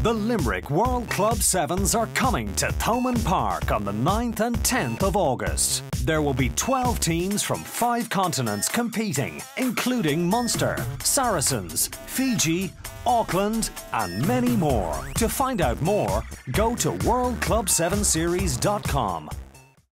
The Limerick World Club Sevens are coming to Thomond Park on the 9th and 10th of August. There will be 12 teams from 5 continents competing, including Munster, Saracens, Fiji, Auckland and many more. To find out more, go to worldclub7series.com.